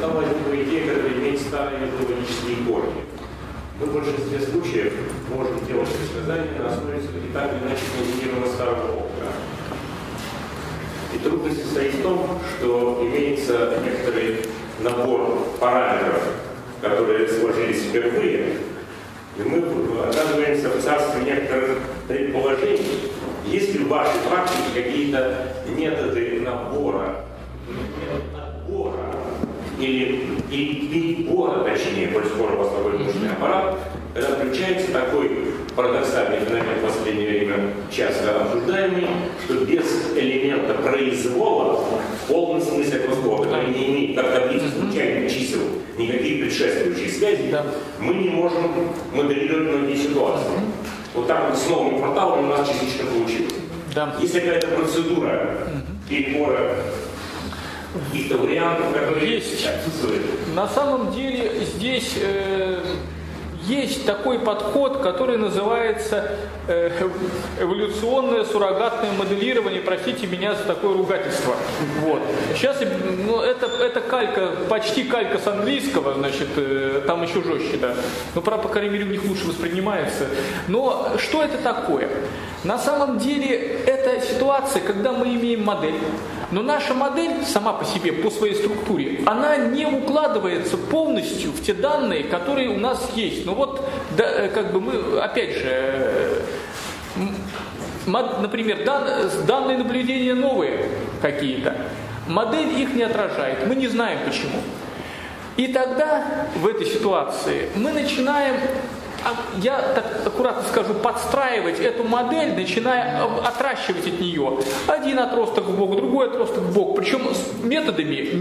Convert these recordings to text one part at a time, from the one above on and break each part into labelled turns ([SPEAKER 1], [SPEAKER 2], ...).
[SPEAKER 1] должна возникнуть идея, которая имеет старые методологические корни. Мы в большинстве случаев можем делать предсказания на основе все-таки так или иначе комбинированного старого опыта. И трудность состоит в том, что имеется некоторый набор параметров, которые сложились впервые, и мы оказываемся в царстве некоторых предположений. Есть ли в вашей практике какие-то методы набора, или перебора, точнее, коль скоро у вас такой мощный аппарат, когда включается такой парадоксальный феномен в последнее время часто обсуждаемый, что без элемента произвола в полном смысле этого слова, который не имеет, как таблица случайных чисел, никаких предшествующих связей, мы не можем моделировать многие ситуации. Вот так вот с новым кварталом у нас частично получилось. Есть какая-то процедура перебора каких-то вариантов, которые
[SPEAKER 2] есть. На самом деле здесь есть такой подход, который называется эволюционное суррогатное моделирование. Простите меня за такое ругательство. Вот. Сейчас это калька, почти калька с английского, значит, там еще жестче, да. Но, правда, по крайней мере, у них лучше воспринимается. Но что это такое? На самом деле это ситуация, когда мы имеем модель. Но наша модель сама по себе, по своей структуре, она не укладывается полностью в те данные, которые у нас есть. Ну вот, да, как бы мы, опять же, например, данные наблюдения новые какие-то. Модель их не отражает, мы не знаем почему. И тогда в этой ситуации мы начинаем, я так аккуратно скажу, подстраивать эту модель, начиная отращивать от нее один отросток в бок, другой отросток в бок, причем с методами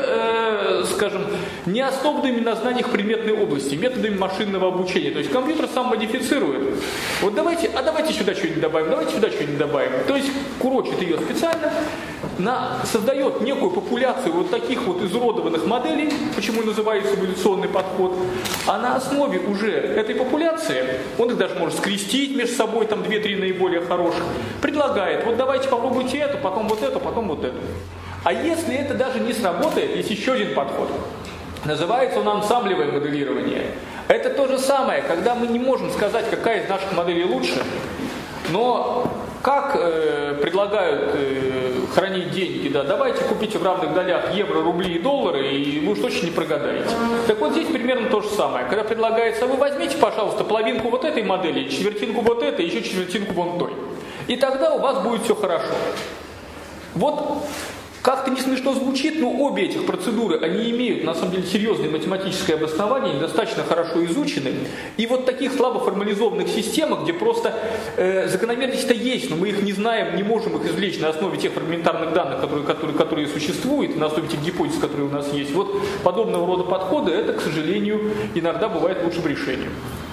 [SPEAKER 2] не основанными на знаниях предметной области, методами машинного обучения. То есть компьютер сам модифицирует. Вот давайте сюда что-нибудь добавим, давайте сюда что-нибудь добавим. То есть курочит ее специально, создает некую популяцию вот таких вот изуродованных моделей, почему и называется эволюционный подход, а на основе уже этой популяции, он их даже может скрестить между собой, там 2-3 наиболее хороших, предлагает, вот давайте попробуйте это, потом вот это, потом вот это. А если это даже не сработает, есть еще один подход. Называется он ансамблевое моделирование. Это то же самое, когда мы не можем сказать, какая из наших моделей лучше, но как предлагают хранить деньги, да, давайте купите в равных долях евро, рубли и доллары, и вы уж точно не прогадаете. Так вот здесь примерно то же самое. Когда предлагается, вы возьмите, пожалуйста, половинку вот этой модели, четвертинку вот этой, еще четвертинку вон той. И тогда у вас будет все хорошо. Вот как-то не смешно звучит, но обе этих процедуры, они имеют, на самом деле, серьезное математическое обоснование, достаточно хорошо изучены. И вот таких слабо формализованных системах, где просто закономерности-то есть, но мы их не знаем, не можем их извлечь на основе тех фрагментарных данных, которые существуют, на основе тех гипотез, которые у нас есть. Вот подобного рода подходы, это, к сожалению, иногда бывает лучшим решением.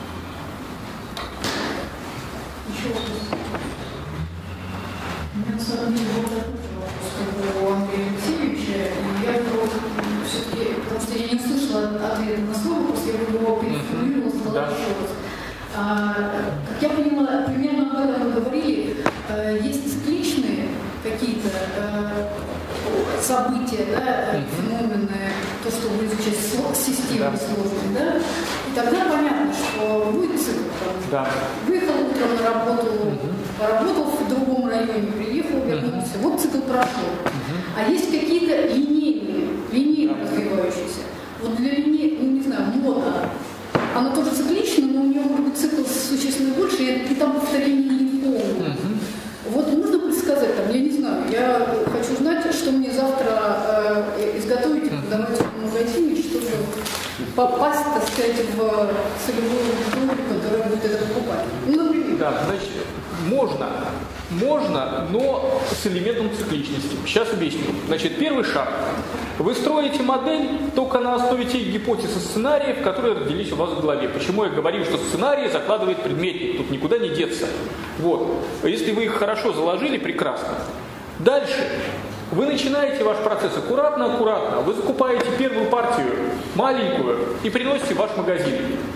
[SPEAKER 3] Еще вопрос. У меня на самом деле у Андрея Алексеевича, и я все-таки, потому что я не услышала ответа на свой вопрос, я его переформулировала, задала еще раз. Как я поняла, примерно об этом мы говорили, есть цикличные какие-то события, да, феномены, то, что вы изучаете системы сложные, да, и тогда понятно, что будет цикл. Да. Выехал утром на работу, поработал в другом районе, приехал, вернулся. Вот цикл прошел. А есть какие-то линейные развивающиеся. Вот для линейных, не знаю, мода, она тоже циклична, но у нее может быть цикл существенно больше, и там повторение не полное. Вот нужно предсказать, там, я не знаю, я хочу знать, что мне завтра изготовить в домашнем магазине, чтобы попасть, так сказать, в целевую аудиторию, которая будет это покупать. Ну, например. Да, значит, можно, но с элементом цикличности. Сейчас объясню. Значит, первый шаг. Вы строите модель только на основе тех гипотез и сценариев, которые родились у вас в голове. Почему я говорю, что сценарии закладывает предметник, тут никуда не деться. Вот. Если вы их хорошо заложили, прекрасно. Дальше. Вы начинаете ваш процесс аккуратно. Вы закупаете первую партию, маленькую, и приносите в ваш магазин.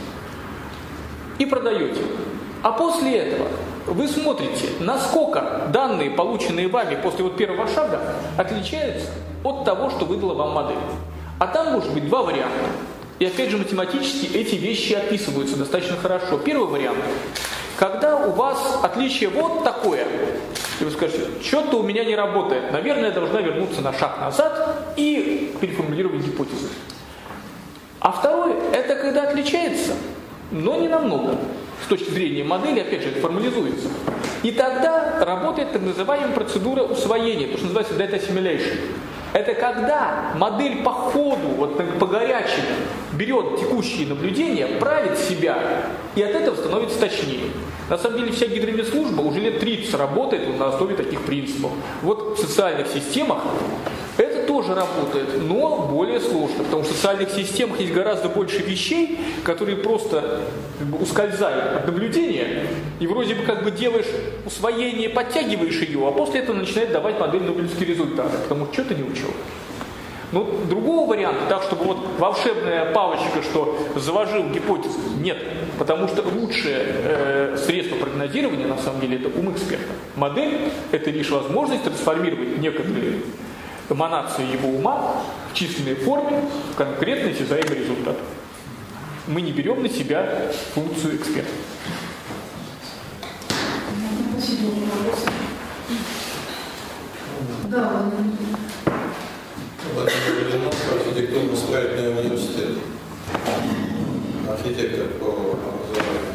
[SPEAKER 3] И продаете. А после этого вы смотрите, насколько данные, полученные вами после вот первого шага, отличаются от того, что выдала вам модель.
[SPEAKER 2] А там может быть два варианта. И опять же математически эти вещи описываются достаточно хорошо. Первый вариант. Когда у вас отличие вот такое, и вы скажете, что-то у меня не работает, наверное, я должна вернуться на шаг назад и переформулировать гипотезы. А второй, это когда отличается, но не намного. С точки зрения модели, опять же, это формализуется. И тогда работает так называемая процедура усвоения, то, что называется data assimilation. Это когда модель по ходу, вот по горячему, берет текущие наблюдения, правит себя, и от этого становится точнее. На самом деле вся гидромедслужба уже лет 30 работает на основе таких принципов. Вот в социальных системах это тоже работает, но более сложно, потому что в социальных системах есть гораздо больше вещей, которые просто ускользают от наблюдения, и вроде бы как бы делаешь усвоение, подтягиваешь ее, а после этого начинает давать модель нобелевские результаты, потому что что-то не учел. Но другого варианта, так чтобы вот волшебная палочка, что заложил гипотезу, нет, потому что лучшее средство прогнозирования на самом деле это ум эксперта. Модель это лишь возможность трансформировать некоторые эманации его ума в численной форме в конкретный осязаемый результат. Мы не берем на себя функцию эксперта.
[SPEAKER 3] Да.
[SPEAKER 4] Архитектурно-строительный университет. Архитектор по образованию.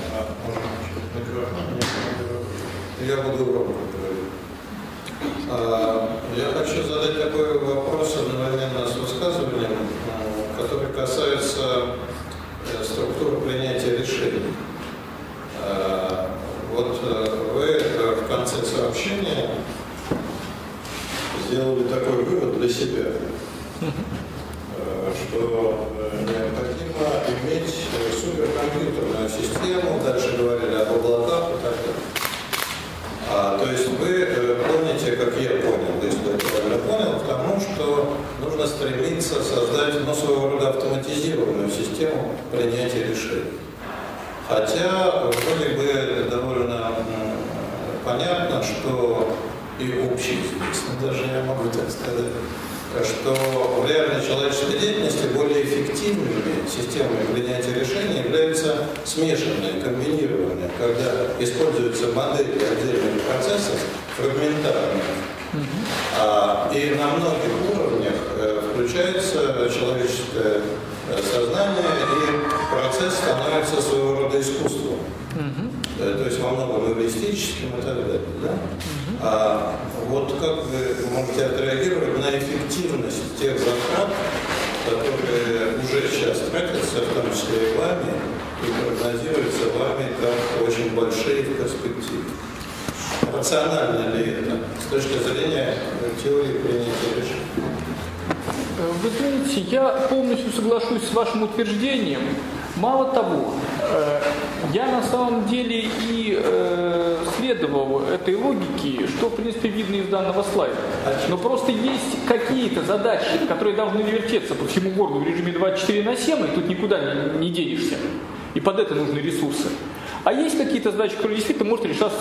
[SPEAKER 4] Я буду громко говорить. Я хочу задать такой вопрос одновременно с высказыванием, который касается структуры принятия решений. Вот вы в конце сообщения сделали такой вывод для себя, что необходимо иметь суперкомпьютерную систему, дальше говорили об облаках и так далее. То есть вы помните, как я понял, если я правильно понял, к тому, что нужно стремиться создать своего рода автоматизированную систему принятия решений. Хотя вроде бы довольно понятно, что и общеизвестно, даже я могу так сказать, что в реальной человеческой деятельности более эффективными системами принятия решений являются смешанные, комбинированные, когда используются модели отдельных процессов фрагментарно. И на многих уровнях включается человеческое сознание, и процесс становится своего рода искусством. То есть во многом эвристическим и так далее. Да? Вот как вы можете отреагировать на эффективность тех затрат, которые уже сейчас тратятся, в том числе и вами, и прогнозируются вами как очень большие в перспективе? Рационально ли это с точки зрения теории принятия решений?
[SPEAKER 2] Вы знаете, я полностью соглашусь с вашим утверждением. Мало того, я на самом деле и следовал этой логике, что, в принципе, видно из данного слайда. Но просто есть какие-то задачи, которые должны вертеться по всему городу в режиме 24/7, и тут никуда не денешься. И под это нужны ресурсы. А есть какие-то задачи, которые действительно может решаться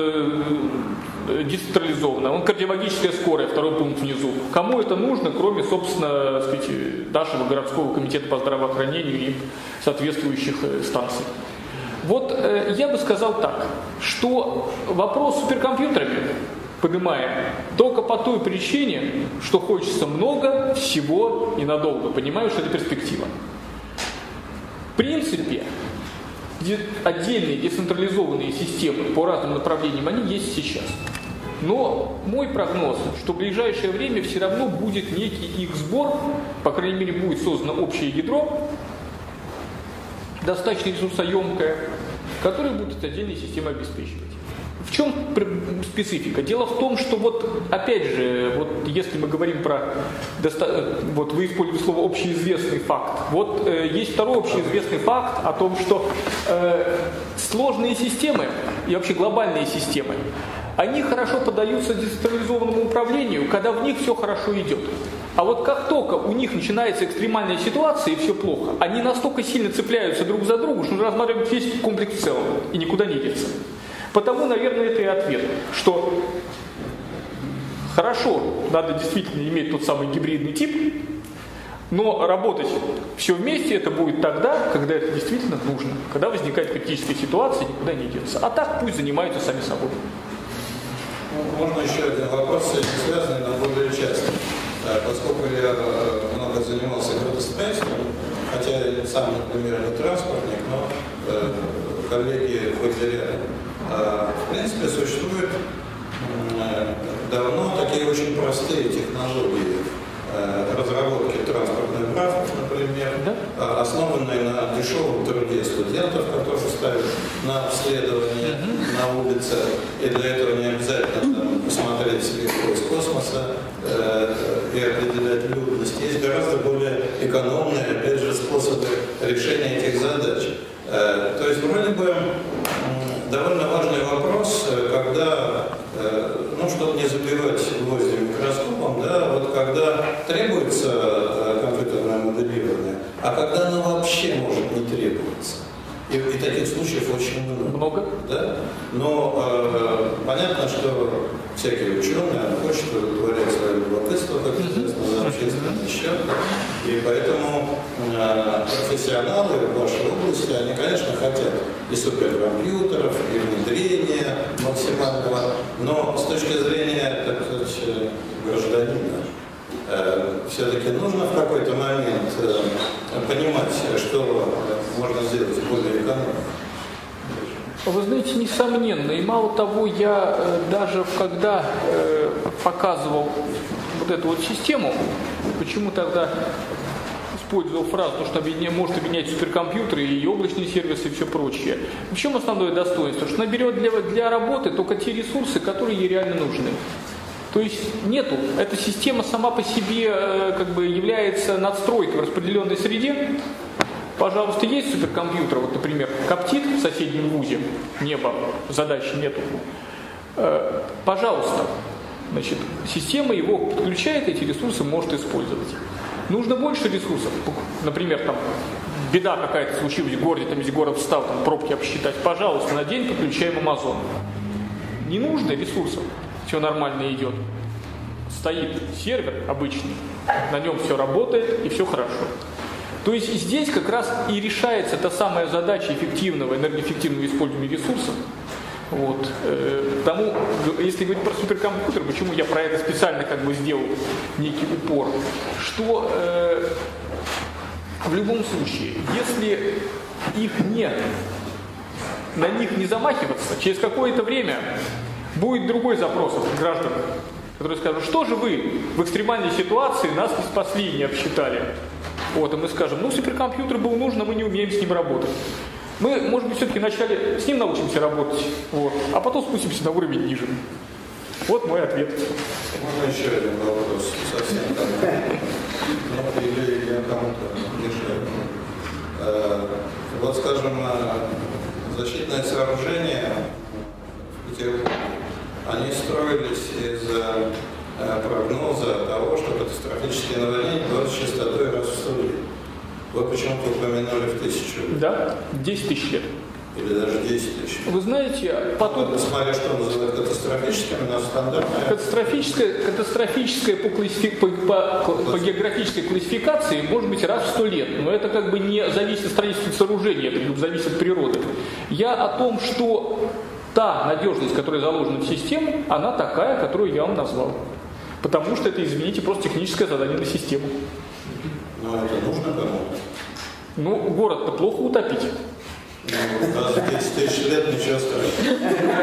[SPEAKER 2] децентрализованно. Он кардиологическая скорая, второй пункт внизу. Кому это нужно, кроме, собственно, сказать, нашего городского комитета по здравоохранению и соответствующих станций. Вот я бы сказал так, что вопрос с суперкомпьютерами поднимаем только по той причине, что хочется много всего и надолго. Понимаю, что это перспектива. В принципе, отдельные децентрализованные системы по разным направлениям, они есть сейчас. Но мой прогноз, что в ближайшее время все равно будет некий их сбор, по крайней мере будет создано общее ядро, достаточно ресурсоемкое, которое будет отдельные системы обеспечивать. В чем специфика? Дело в том, что вот, опять же, вот если мы говорим про, вот вы использовали слово общеизвестный факт, вот есть второй общеизвестный факт о том, что сложные системы и вообще глобальные системы, они хорошо поддаются децентрализованному управлению, когда в них все хорошо идет. А вот как только у них начинается экстремальная ситуация и все плохо, они настолько сильно цепляются друг за друга, что нужно рассматривать весь комплекс в целом и никуда не деться. Потому, наверное, это и ответ, что хорошо, надо действительно иметь тот самый гибридный тип, Но работать все вместе это будет тогда, когда это действительно нужно, когда возникает критическая ситуация, никуда не деться. А так пусть занимаются сами собой.
[SPEAKER 4] Можно еще один вопрос, с этим связанный, но более часто. Поскольку я много занимался градостроительством, хотя я сам, например, не транспортник, но коллеги ходят рядом. В принципе, существуют давно такие очень простые технологии разработки транспортных графов, например, основанные на дешевом труде студентов, которые ставят на обследование на улице, и для этого не обязательно посмотреть сверху из космоса и определять людность. Есть гораздо более экономные, опять же, способы решения этих задач. То есть, вроде бы, довольно важный вопрос, когда, чтобы не забивать гвозди микроскопом, вот когда требуется компьютерное моделирование, а когда оно вообще может не требоваться. И таких случаев очень много. Да? Но понятно, что всякие ученые хочет удовлетворять свое любопытство, как известно, за общественный счет. И поэтому профессионалы в вашей области, они, конечно, хотят и суперкомпьютеров, и внедрения максимального, но с точки зрения, так сказать, гражданина, все-таки нужно в какой-то момент понимать, что можно сделать более экономно.
[SPEAKER 2] Вы знаете, несомненно, и мало того, я даже когда показывал вот эту вот систему, почему тогда использовал фразу, что может объединять суперкомпьютеры и облачные сервисы и все прочее. В чем основное достоинство? Что она берет для работы только те ресурсы, которые ей реально нужны. То есть нету, эта система сама по себе является надстройкой в распределенной среде. Пожалуйста, есть суперкомпьютер, вот, например, коптит в соседнем вузе, небо, задачи нету. Пожалуйста, значит, система его подключает, эти ресурсы может использовать. Нужно больше ресурсов, например, там, беда какая-то случилась в городе, там весь город встал, там пробки обсчитать. Пожалуйста, на день подключаем Amazon. Не нужно ресурсов, все нормально идет. Стоит сервер обычный, на нем все работает и все хорошо. То есть здесь как раз и решается та самая задача эффективного, энергоэффективного использования ресурсов. Вот. Тому, если говорить про суперкомпьютер, почему я про это специально сделал некий упор, что в любом случае, если на них не замахиваться, через какое-то время будет другой запрос от граждан, которые скажут, что же вы в экстремальной ситуации нас не спасли, не обсчитали. Вот, и мы скажем, суперкомпьютер был нужен, а мы не умеем с ним работать. Мы, может быть, все-таки вначале с ним научимся работать, а потом спустимся на уровень ниже. Вот мой ответ.
[SPEAKER 4] Можно еще один вопрос, совсем такой. Или я кому-то мешаю. Вот, скажем, защитные сооружения в Петербурге, они строились из прогноза того, что катастрофические наводнения будут с частотой раз в 100 лет. Вы почему-то упомянули в 1000 лет.
[SPEAKER 2] Да, 10 тысяч лет.
[SPEAKER 4] Или даже 10 тысяч.
[SPEAKER 2] Вы знаете, потом...
[SPEAKER 4] Смотря что называют катастрофическим, у нас стандартная...
[SPEAKER 2] Катастрофическое по географической классификации может быть раз в 100 лет. Но это не зависит от строительства сооружения, это зависит от природы. Я о том, что та надежность, которая заложена в систему, она такая, которую я вам назвал. Потому что это, извините, просто техническое задание на систему.
[SPEAKER 4] Но это нужно кому-то?
[SPEAKER 2] Город-то плохо утопить.
[SPEAKER 4] За 10 тысяч лет ничего страшного.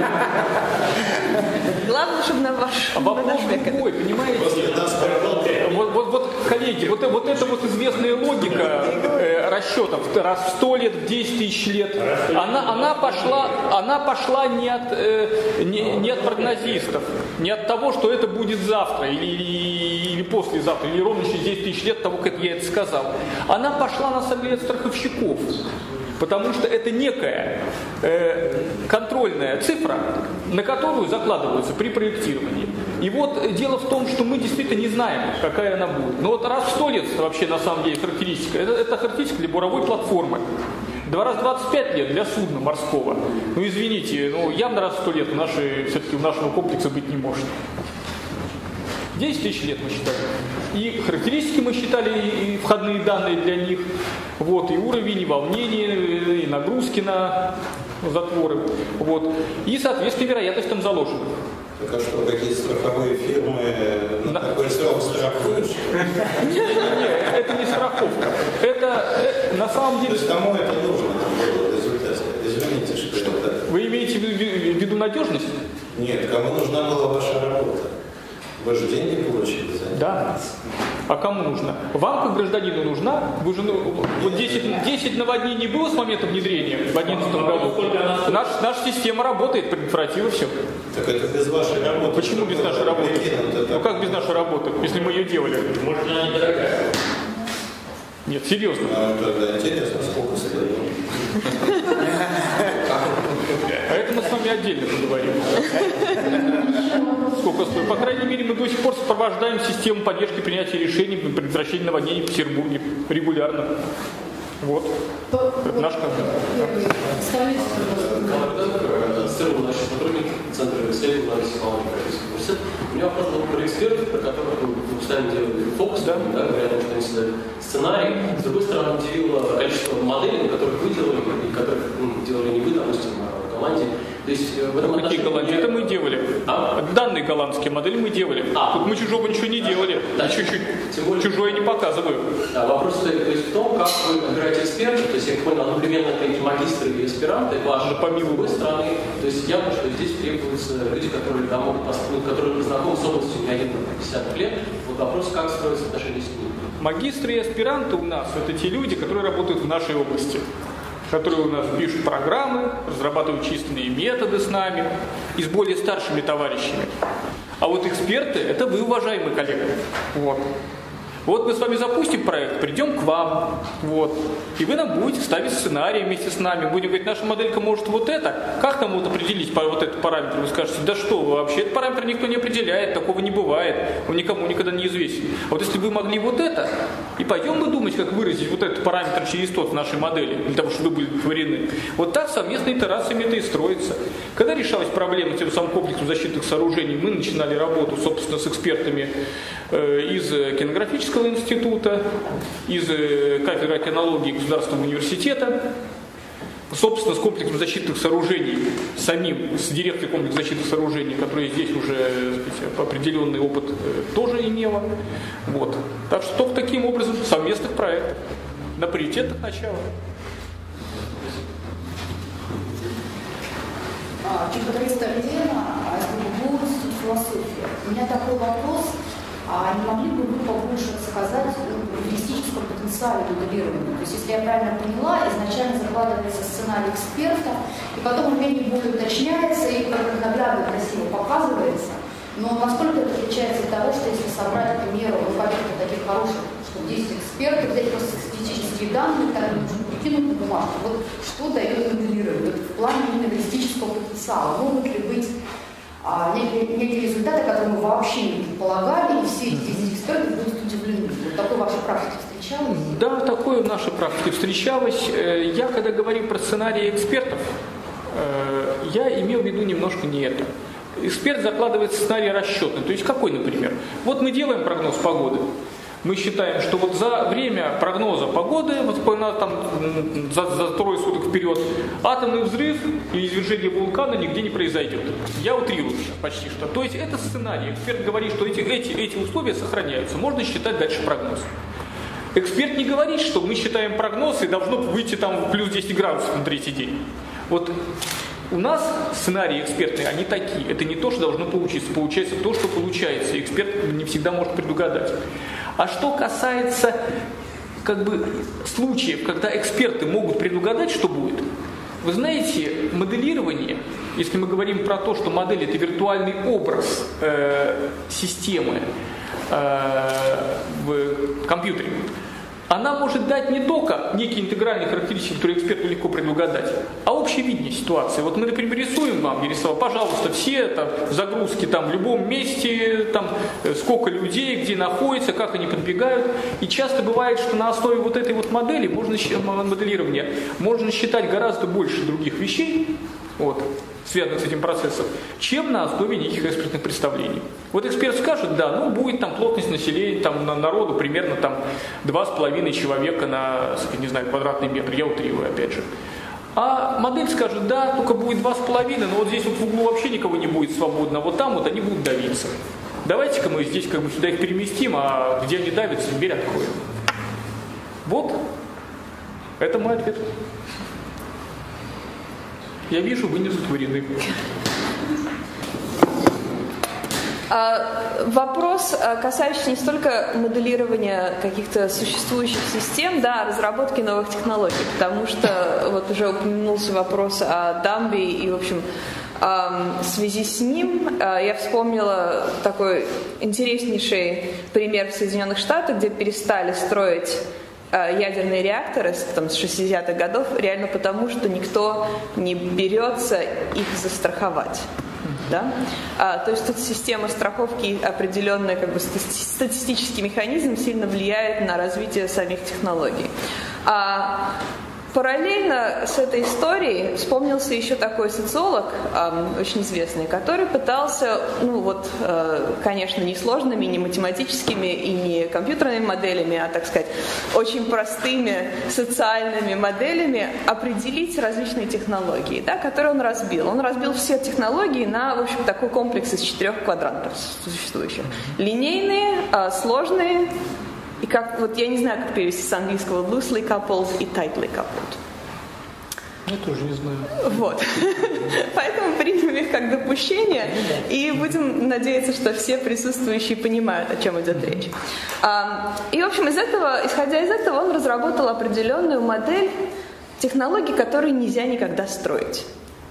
[SPEAKER 5] Главное, чтобы на ваш...
[SPEAKER 2] Вопрос другой, понимаете? Вот, коллеги, вот эта вот известная логика расчетов, раз в 100 лет, в 10 тысяч лет, она пошла не от прогнозистов, не от того, что это будет завтра или послезавтра, или ровно через 10 тысяч лет того, как я это сказал. Она пошла, на самом деле, от страховщиков. Потому что это некая контрольная цифра, на которую закладываются при проектировании. И вот дело в том, что мы действительно не знаем, какая она будет. Но вот раз в 100 лет вообще на самом деле характеристика. Это характеристика для буровой платформы. Раз в 25 лет для судна морского. Извините, явно раз в 100 лет все-таки у нашего комплекса быть не может. 10 тысяч лет мы считали. И характеристики мы считали, и входные данные для них, вот, и уровень, и волнение, и нагрузки на затворы. Вот. И, соответственно, вероятность там заложена.
[SPEAKER 4] Так а что, какие страховые фирмы на такой срок страхуют?
[SPEAKER 2] Нет, это не страховка. Это на самом деле...
[SPEAKER 4] То есть кому это нужно в результате? Извините, что это...
[SPEAKER 2] Вы имеете в виду надежность?
[SPEAKER 4] Нет, кому нужна была ваша работа? Вы же деньги получили за это?
[SPEAKER 2] Да. А кому нужна? Вам, как гражданину, нужна? Вы же, вот 10 наводнений было с момента внедрения в 2011 году. Наша система работает, предотвратила все.
[SPEAKER 4] Так это без вашей работы.
[SPEAKER 2] Почему без нашей работы? Ну как без нашей работы, если мы ее делали?
[SPEAKER 1] Может, она недорогая?
[SPEAKER 2] Нет, серьезно.
[SPEAKER 4] Тогда интересно, сколько стоит?
[SPEAKER 2] А это мы с вами отдельно поговорим. Сколько стоит? По крайней мере, мы до сих пор сопровождаем систему поддержки принятия решений по предотвращению наводнений в Петербурге регулярно. Вот. Это наш контент.
[SPEAKER 5] ЦРУ, наши сотрудники Центра исследований анализа технологий Российского университета. У меня вопрос был про экспертов, про которых вы постоянно делали фокус, да, говоря о том, что они создают сценарий. С другой стороны, удивило количество моделей, которых вы делали, и которых делали не вы, допустим, а в команде. То есть в этом
[SPEAKER 2] Какие голландские? Это мы делали. Данные голландские модели мы делали. Тут мы чужого ничего не делали.
[SPEAKER 5] Да,
[SPEAKER 2] чуть-чуть чужое не показываю.
[SPEAKER 5] Да, вопрос стоит, то есть, в том, как вы отбираете экспертов. То есть я понял, одновременно это магистры и аспиранты ваши. С другой стороны, то есть явно, что здесь требуются люди, которые там могут построить, которые знакомы с областью не один 50 лет. Вот вопрос, как строятся отношения с ними.
[SPEAKER 2] Магистры и аспиранты у нас это те люди, которые работают в нашей области, которые у нас пишут программы, разрабатывают численные методы с нами и с более старшими товарищами. А вот эксперты – это вы, уважаемые коллеги. Вот мы с вами запустим проект, придем к вам, и вы нам будете ставить сценарий вместе с нами. Будем говорить, наша моделька может вот это, как нам вот определить вот этот параметр? Вы скажете, да что вы вообще, этот параметр никто не определяет, такого не бывает, он никому никогда не известен. А вот если вы могли вот это, и пойдем мы думать, как выразить вот этот параметр через тот в нашей модели, для того, чтобы вы были удовлетворены. Вот так совместной итерациями это и строится. Когда решалась проблема с тем самым комплексом защитных сооружений, мы начинали работу, собственно, с экспертами из кинографического института, из кафедры океанологии Государственного университета, собственно, с комплексом защитных сооружений, самим, с директором комплекса защитных сооружений, которая здесь уже, сказать, определенный опыт тоже имела. Так что только таким образом совместных проектов на паритетных началах.
[SPEAKER 6] Чемпиониста Лена, институт философии. У меня такой вопрос. Не могли бы вы побольше рассказать о лингвистическом потенциале моделирования? То есть, если я правильно поняла, изначально закладывается сценарий эксперта, и потом он менее более уточняется и как наглядно красиво показывается. Но насколько это отличается от того, что если собрать, к примеру, алфавит таких хороших, что 10 экспертов, взять просто статистические данные, так нужно прикинуть на бумажку. Вот что дает моделирование в плане именно лингвистического потенциала? Могут ли быть некие результаты, которые мы вообще не предполагали, и все эти 10 экспертов будут удивлены. Вот такой в вашей практике встречалось?
[SPEAKER 2] Да, такое в нашей практике встречалось. Я, когда говорил про сценарии экспертов, я имел в виду немножко не это. Эксперт закладывает сценарий расчетный. То есть какой, например? Вот мы делаем прогноз погоды. Мы считаем, что вот за время прогноза погоды, за трое суток вперед, атомный взрыв и извержение вулкана нигде не произойдет. Я утрирую сейчас почти что. То есть это сценарий. Эксперт говорит, что эти условия сохраняются. Можно считать дальше прогноз. Эксперт не говорит, что мы считаем прогноз и должно выйти там плюс 10 градусов на третий день. Вот у нас сценарии экспертные, они такие. Это не то, что должно получиться. Получается то, что получается. Эксперт не всегда может предугадать. А что касается случаев, когда эксперты могут предугадать, что будет, вы знаете, моделирование, если мы говорим про то, что модель – это виртуальный образ системы в компьютере, она может дать не только некие интегральные характеристики, которые эксперту легко предугадать, а общее видение ситуации. Вот мы, например, рисуем вам, Ярослав, пожалуйста, все загрузки в любом месте, сколько людей, где находятся, как они подбегают. И часто бывает, что на основе вот этой вот модели, моделирования, можно считать гораздо больше других вещей. связанных с этим процессом, чем на основе неких экспертных представлений. Вот эксперт скажет, да, ну будет там плотность населения, там на народу примерно там 2,5 человека на, не знаю, квадратный метр, я утрирую опять же. А модель скажет, да, только будет 2,5, но вот здесь вот в углу вообще никого не будет свободно, а вот там вот они будут давиться. Давайте-ка мы здесь как бы сюда их переместим, а где они давятся, дверь откроем. Вот, это мой ответ. Я вижу, вы не удовлетворены.
[SPEAKER 7] Вопрос, касающийся не столько моделирования каких-то существующих систем, да, а разработки новых технологий, потому что вот уже упомянулся вопрос о дамбе и, в общем, в связи с ним я вспомнила такой интереснейший пример в Соединенных Штатах, где перестали строить ядерные реакторы там, с 60-х годов реально потому, что никто не берется их застраховать. Да? То есть тут система страховки, определенный как бы, статистический механизм сильно влияет на развитие самих технологий. Параллельно с этой историей вспомнился еще такой социолог, очень известный, который пытался, ну вот, конечно, не сложными, не математическими и не компьютерными моделями, а, так сказать, очень простыми социальными моделями определить различные технологии, да, которые он разбил. Он разбил все технологии на, в общем, такой комплекс из 4 квадрантов существующих. Линейные, сложные, и как, вот я не знаю, как перевести с английского loosely coupled и tightly coupled.
[SPEAKER 2] Я тоже не знаю. Вот.
[SPEAKER 7] Поэтому примем их как допущение и будем надеяться, что все присутствующие понимают, о чем идет речь. И, в общем, исходя из этого, он разработал определенную модель технологий, которые нельзя никогда строить.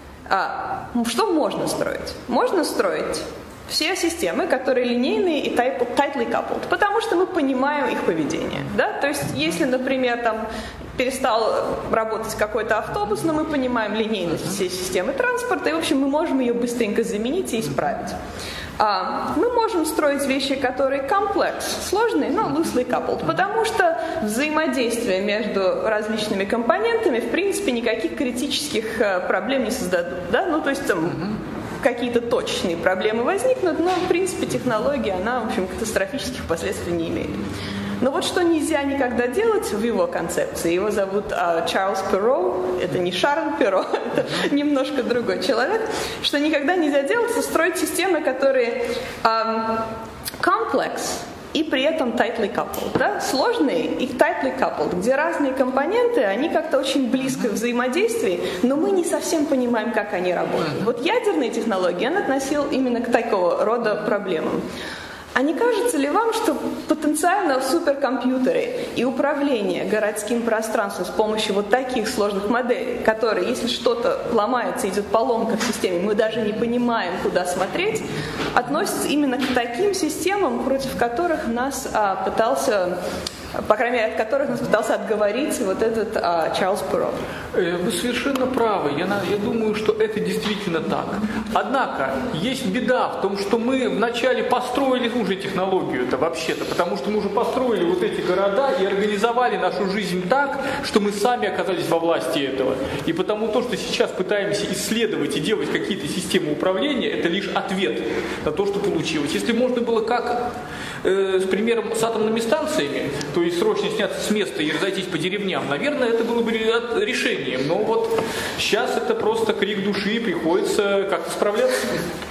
[SPEAKER 7] Что можно строить? Можно строить все системы, которые линейные и tightly coupled, потому что мы понимаем их поведение. Да? То есть, если, например, там перестал работать какой-то автобус, но мы понимаем линейность всей системы транспорта, и, в общем, мы можем ее быстренько заменить и исправить. Мы можем строить вещи, которые complex, сложные, но loosely coupled, потому что взаимодействие между различными компонентами, в принципе, никаких критических проблем не создадут. Да? Ну, то есть, там, какие-то точечные проблемы возникнут, но, в принципе, технология, она, в общем, катастрофических последствий не имеет. Но вот что нельзя никогда делать в его концепции, его зовут Чарльз Перро, это не Шарль Перро, это немножко другой человек, что никогда нельзя делать, это строить системы, которые complex, и при этом tightly coupled, да? Сложные и tightly coupled, где разные компоненты, они как-то очень близко взаимодействуют, но мы не совсем понимаем, как они работают. Вот ядерные технологии он относил именно к такого рода проблемам. А не кажется ли вам, что потенциально суперкомпьютеры и управление городским пространством с помощью вот таких сложных моделей, которые, если что-то ломается, идет поломка в системе, мы даже не понимаем, куда смотреть, относятся именно к таким системам, против которых нас пытался, по крайней мере, от которых нас пытался отговорить вот этот Чарльз Перро?
[SPEAKER 2] Вы совершенно правы. Я думаю, что это действительно так. Однако, есть беда в том, что мы вначале построили уже технологию-то вообще-то, потому что мы уже построили вот эти города и организовали нашу жизнь так, что мы сами оказались во власти этого. И потому то, что сейчас пытаемся исследовать и делать какие-то системы управления, это лишь ответ на то, что получилось. Если можно было как с примером с атомными станциями, то есть срочно сняться с места и разойтись по деревням, наверное, это было бы решением. Но вот сейчас это просто крик души, приходится как-то справляться.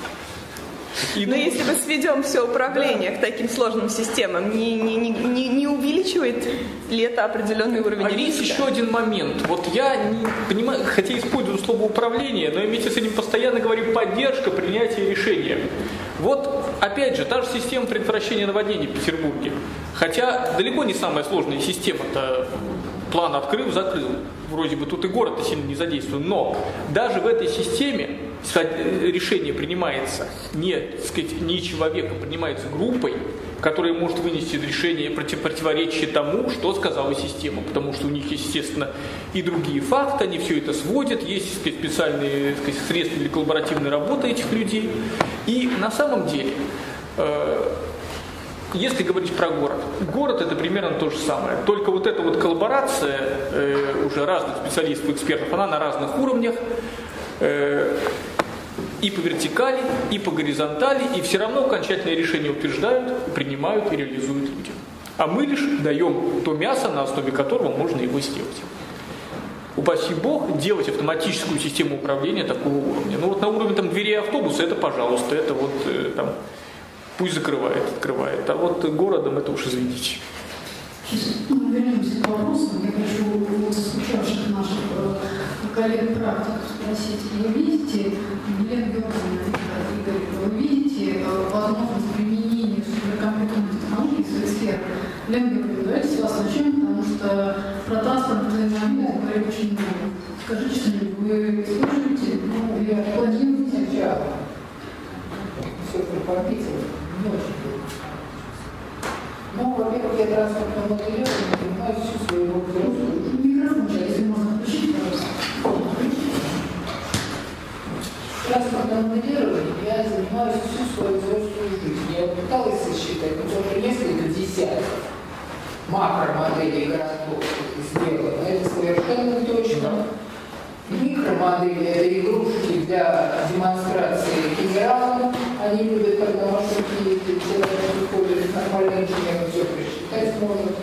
[SPEAKER 7] Но если мы сведем все управление к таким сложным системам, не увеличивает ли это определенный уровень риска?
[SPEAKER 2] Есть еще один момент. Вот я не понимаю, хотя использую слово управление, но вместе с этим постоянно говорю поддержка, принятие решения. Вот, опять же, та же система предотвращения наводнений в Петербурге. Хотя далеко не самая сложная система-то. План открыл, закрыл. Вроде бы тут и город сильно не задействован. Но даже в этой системе решение принимается не человеком, принимается группой, которая может вынести решение, противоречащее тому, что сказала система. Потому что у них, естественно, и другие факты, они все это сводят, есть специальные средства для коллаборативной работы этих людей. И на самом деле, если говорить про город это примерно то же самое. Только вот эта вот коллаборация уже разных специалистов, экспертов, она на разных уровнях. и по вертикали, и по горизонтали, и все равно окончательное решение утверждают, принимают и реализуют люди. А мы лишь даем то мясо, на основе которого можно его сделать. Упаси Бог, делать автоматическую систему управления такого уровня. Ну вот на уровне там дверей автобуса, это пожалуйста, это вот там пусть закрывает, открывает. А вот городом это уж извините.
[SPEAKER 3] Мы вернемся к вопросам. Я хочу у заскучавших наших коллег-практиков спросить. Вы видите, Елена Георгиевна, Игорь, вы видите возможность применения суперкомпьютерных технологий в своей сфере? Елена Георгиевна, давайте с вас начнем, потому что про транспортные мобильности говорили очень много. Скажите что-нибудь, вы слушаете? Ну, я планируете сейчас.
[SPEAKER 8] Суперкомпьютер не очень много. Ну, во-первых, я транспортным моделированием занимаюсь всю свою взрослую жизнь.
[SPEAKER 3] Микрофон, если можно включить, пожалуйста.
[SPEAKER 8] Транспортным моделированием я занимаюсь всю свою взрослую жизнь. Я пыталась сосчитать, но тоже несколько десятков макромоделей городов сделано. Это совершенно точно. Микромодели – это игрушки для демонстрации генералам. Они любят, когда маршрутки ездят, человек выходит, нормальный инженер все просчитать может.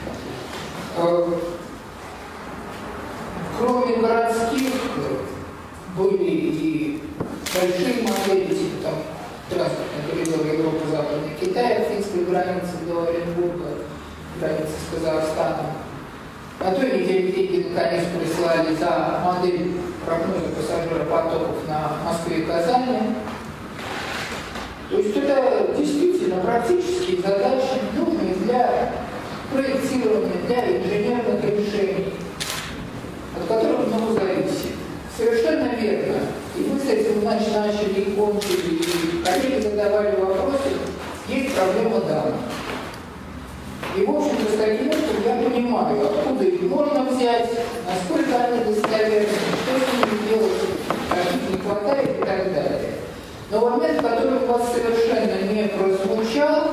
[SPEAKER 8] Кроме городских были и большие модели, типа там транспортный коридор Европы, Западный Китай, от финской границы до Оренбурга, границы с Казахстаном. На той неделе деньги наконец прислали за модель прогноза пассажиропотоков на Москве и Казани. То есть это действительно практические задачи, нужные для проектирования, для инженерных решений, от которых много зависит. Совершенно верно. И мы с этим начали и кончили, и коллеги задавали вопросы, есть проблема данных. И, в общем-то, с таким опытом я понимаю, откуда их можно взять, насколько они достоверны, что с ними делать, каких не хватает и так далее. Но момент, который у вас совершенно не прозвучал,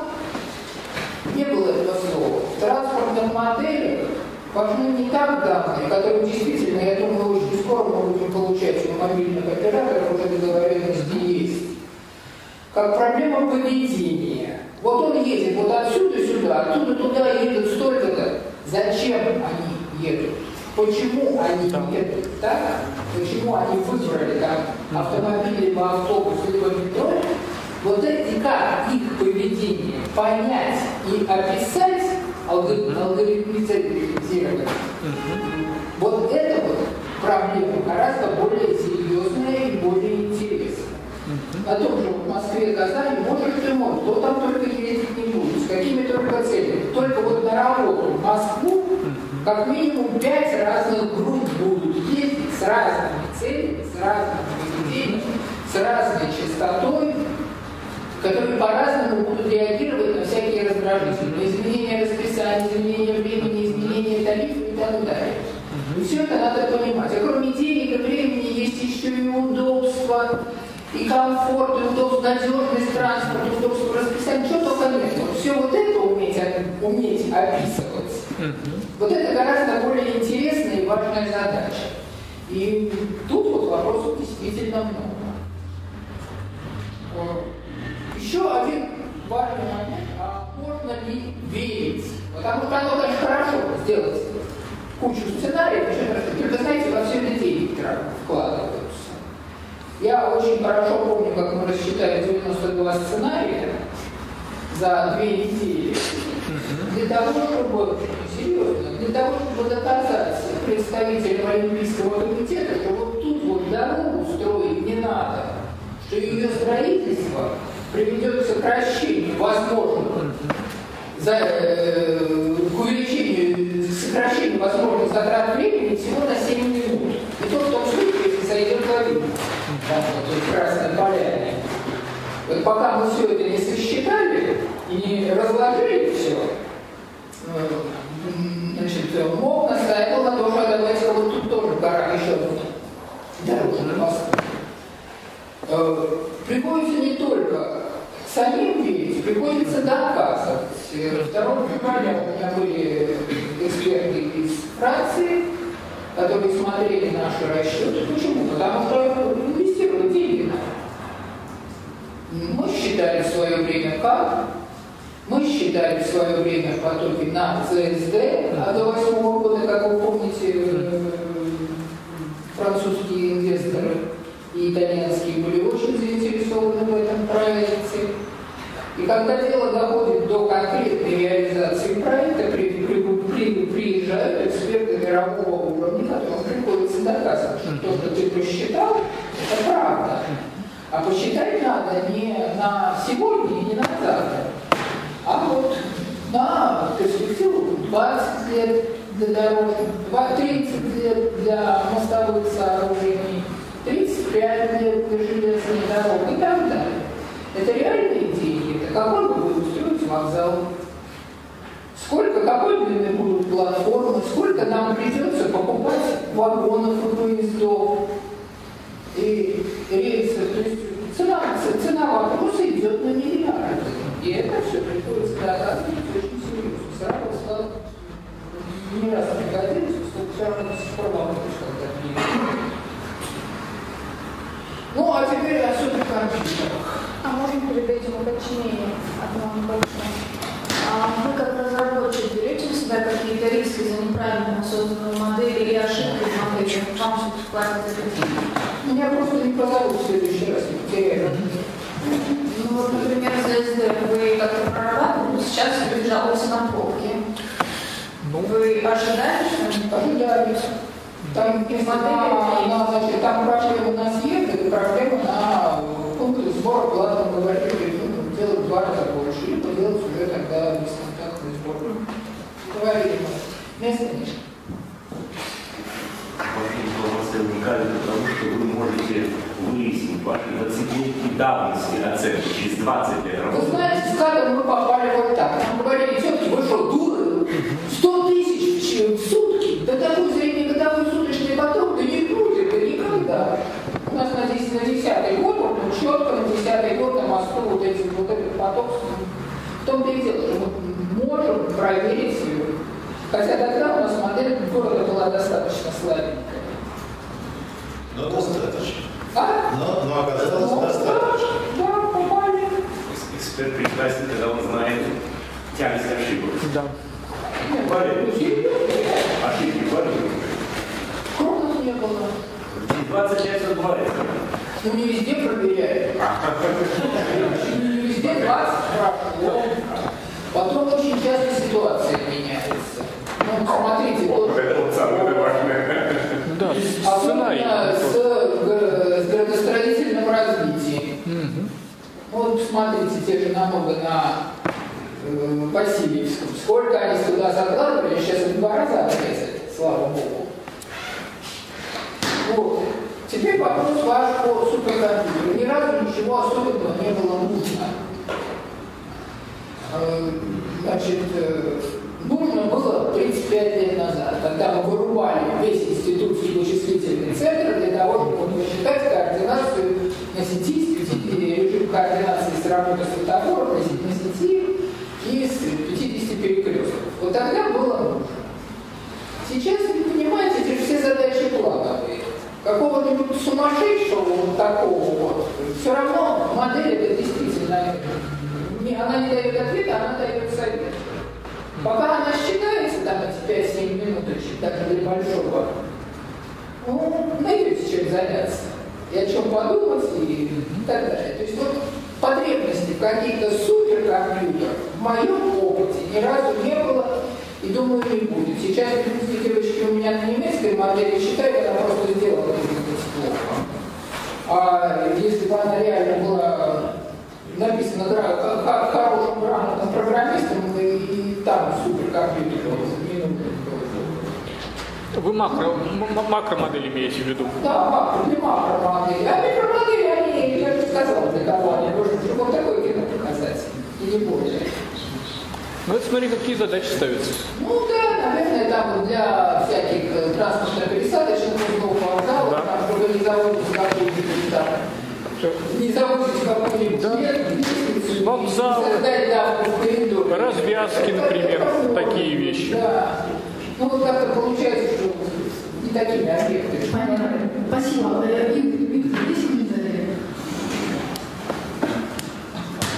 [SPEAKER 8] не было этого слова. В транспортных моделях важны не так данные, которые действительно, я думаю, очень скоро мы будем получать у мобильных операторов, уже договоренности есть, как проблема поведения. Вот он едет вот отсюда сюда, оттуда туда едет столько-то. Зачем они едут? Почему они едут так? Почему они выбрали там автомобиль, либо автобус, либо метро? Вот эти, как их поведение понять и описать, алгоритмизировать, вот это вот проблема гораздо более серьезная и более интересная. На том же в Москве и Казани может и может, кто там только ездить не будет, с какими только целями. Только вот на работу в Москву как минимум 5 разных групп будут ездить с разными целями, с разным поведением, с разной частотой, которые по-разному будут реагировать на всякие раздражители, на изменения расписания, изменения времени, изменения тарифов и так далее. И все это надо понимать. А кроме денег и времени есть еще и удобство, и комфорт, и удобство, надежность транспорта, удобство расписания, ничего только нет. Вот все вот это уметь описывать, вот это гораздо более интересная и важная задача. И тут вот вопросов действительно много. Еще один важный момент, а можно ли верить? Потому что оно, конечно, хорошо сделать кучу сценариев, только, знаете, во все это деньги вкладываются. Я очень хорошо помню, как мы рассчитали 92 сценария за 2 недели. Для того, чтобы, серьезно, для того, чтобы доказать представителям Олимпийского комитета, что вот тут вот дорогу строить не надо, что ее строительство приведет к сокращению, возможно, к увеличению, сокращению возможных затрат времени всего на 7 минут. И то в том случае, если сойдет лавина, да, вот Красной Поляне. Вот пока мы все это не сосчитали и не разложили все, значит, МОК настаивал на том, что давайте вот тут тоже гора еще дороже на Москву. Приходится не только самим верить, приходится доказывать. 2 февраля у меня были эксперты из Франции, которые смотрели наши расчеты. Почему? Потому что инвестировать деньги надо. считали в свое время как? Мы считали в свое время потоки на ЦСД, а до 2008 года, как вы помните, французские инвесторы и итальянские были очень заинтересованы в этом проекте. И когда дело доходит до конкретной реализации проекта, приезжают эксперты мирового уровня, которым приходится доказывать, что то, что ты посчитал, это правда. А посчитать надо не на сегодня и не на завтра, а вот на перспективу 20 лет для дорог, 30 лет для мостовых сооружений, 35 лет для железных дорог и так далее. Это реальные деньги. Это какой мы будем строить вокзал? Какой длины будут платформы? Сколько нам придется покупать вагонов и поездов и рельсов? То есть цена вопроса идет на миллиарды. И это все приходится доказывать очень серьезно. Сразу стало не раз пригодилось, что все равно до сих пор волнуюсь, когда приедет. Ну, а теперь о суперкомпьютерах.
[SPEAKER 6] А можно перед этим уточнение одно небольшое? Вы как разработчик берете на себя какие-то риски за неправильно созданную модель или ошибки в модели? Вам все-таки платят за это?
[SPEAKER 8] Меня просто не позовут в следующий раз, не потеряю.
[SPEAKER 6] Ну вот, например, ЗСД вы как-то прорабатывали, сейчас люди жалуются на пробки. Вы ожидаете, что они
[SPEAKER 8] ожидают? Там проблема на съезд, это проблема на пункты сбора платы. Мы говорили, делать в 2 раза больше, или поделать уже тогда бесконтактный сбор. Говорили мы. Место нет.
[SPEAKER 1] Ваша информация уникальна, потому что вы можете выяснить ваши 20-летние давности оценки через 20 лет работы.
[SPEAKER 8] Вы знаете, с кадром мы попали вот так. Нам говорили, тетки, вы что, дуры? 100 тысяч в сутки? Да такой среднегодовой суточный поток, да не будет, да никогда. У нас на 10-й год, вот четко на 10-й год на мосту вот этот поток. В том-то и дело, что мы можем проверить его. Хотя тогда у нас модель города была достаточно слабенькая.
[SPEAKER 4] Но достаточно.
[SPEAKER 8] А?
[SPEAKER 4] Но оказалось достаточно.
[SPEAKER 8] Да, попали.
[SPEAKER 1] Эксперт прекрасен, когда он знает тягость ошибок.
[SPEAKER 2] Да.
[SPEAKER 1] Ошибки бывали?
[SPEAKER 8] Крупных не было.
[SPEAKER 1] 20 лет все бывает.
[SPEAKER 8] Ну не везде проверяют. Не везде 20 спрашивают. Потом очень часто ситуация меняется. Ну, смотрите,
[SPEAKER 1] это вот самое важное.
[SPEAKER 2] Да,
[SPEAKER 8] особенно с градостроительным развитием. Вот смотрите, те же налоги на Васильевском. Сколько они сюда закладывали, сейчас в 2 раза отрезали, слава богу. Вот. Теперь вопрос ваш по суперкомпьютеру. Ни разу ничего особенного не было нужно. Значит, нужно было 35 лет назад, когда мы вырубали весь институтский вычислительный центр для того, чтобы посчитать координацию на сети, режим координации с работы светофора на сети из 50 перекрестков. Вот тогда было нужно. Сейчас, вы понимаете, эти все задачи плановые. Какого-нибудь сумасшедшего вот такого вот, все равно модель это действительно, она не дает ответа, она дает совет. Пока она считается, там эти 5-7 минуточек, даже для большого, ну, найдете чем заняться. И о чем подумать, и так далее. То есть вот потребности в каких-то суперкомпьютерах в моем опыте ни разу не было, и думаю, не будет. Сейчас девочки у меня на немецкой модели считают, она просто сделала это плохо. А если бы она реально была написана хорошим, грамотным программистом, и там суперкомпьютер не нужен.
[SPEAKER 2] Вы макромодель имеете в виду?
[SPEAKER 8] Да, не макромодели. А микромодели, они, я же сказала, для кого они нужны, чтобы вот такое кино показать. И не более.
[SPEAKER 2] Ну, это смотри, какие задачи ставятся.
[SPEAKER 8] Ну да, наверное, там для всяких транспортно-пересадочных узлов вокзала, да. Там, чтобы не заводить какую-нибудь там, не заводить какую-нибудь лестницу,
[SPEAKER 2] вокзалы, развязки, например, такие вещи.
[SPEAKER 8] Да. Ну вот как-то получается, что не такими объектами.
[SPEAKER 3] Понятно. Спасибо. Виктор, 10 минут.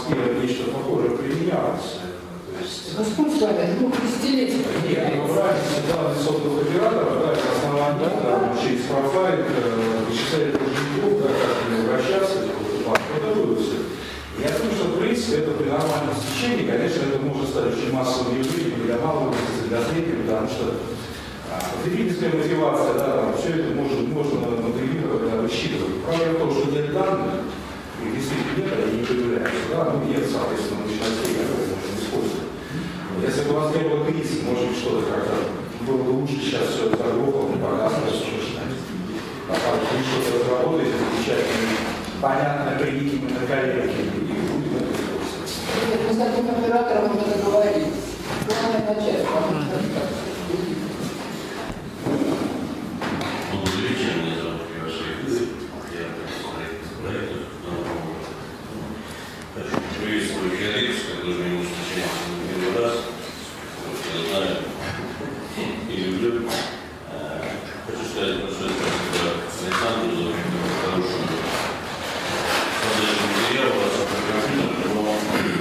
[SPEAKER 9] Москве нечто похожее применялось.
[SPEAKER 8] Ну, сколько с вами? Ну, десятилетия.
[SPEAKER 9] Нет, ну, разница данных сотовых операторов, да, это основание, да, через профайлинг, вычисляет должников, да, как к нему обращаться, я думаю, что, в принципе, это при нормальном стечении, конечно, это может стать очень массовым явлением для малого бизнеса, для зрителей, потому что потребительская мотивация, да, все это можно моделировать, рассчитывать. Проблема в том, что нет данных, и действительно нет, они не появляются, да, ну нет, соответственно, мощностей, которые можно использовать. Если бы у вас не было кризиса, может быть, что-то как-то было бы лучше, сейчас все заглохло, не показано, что начинается. А там вы что-то разработаете, замечательно, понятно, применительно коллеги, и будем это использовать.
[SPEAKER 8] Нет, мы с таким оператором уже договорились. Главное начать.
[SPEAKER 10] Приветствую коллег, с которыми мы встречаемся не первый раз. Я знаю и люблю. Хочу сказать большое спасибо Александру за хорошую подачу материала, но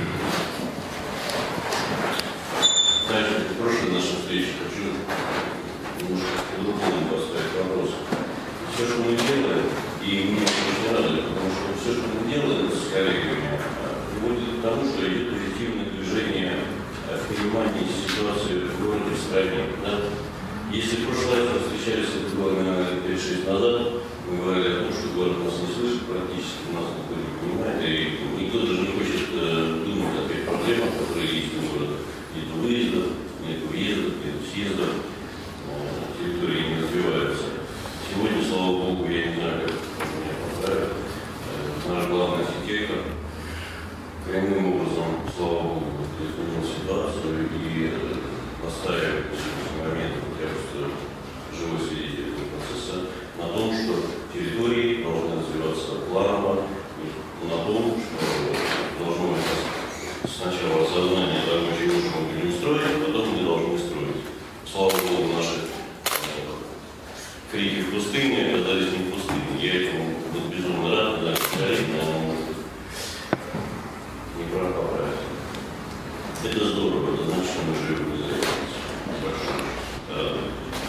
[SPEAKER 10] дальше, в прошлой нашей встрече хочу немножко по-другому поставить вопрос. Все, что мы делаем, и меня очень радует, потому что все, что мы делаем с коллегами, приводит к тому, что идет эффективное движение в понимании ситуации в городе, в стране. Да? Если в прошлый раз мы встречались, это было, наверное, 5-6 назад, мы говорили о том, что город нас не слышит, практически нас никто не понимает, и никто даже не хочет думать о тех проблемах, которые есть у города. Нет выездов, нет въездов, нет съездов, территории не развиваются. Сегодня, слава Богу, я не знаю, как меня поправят, наш главный архитектор коренным образом, слава Богу, изменил ситуацию и настаивает на сегодняшний момент, я просто живой свидетель этого процесса, на том, что территории должны развиваться планово, на том, что должно быть сначала осознание того, чего мы будем строить, а потом мы должны строить. Слава Богу, наши крики в пустыне оказались не в пустыне. Я этому был безумно рад, да, но не прав поправить. Это здорово, это значит, что мы живем и занимаемся. Большое.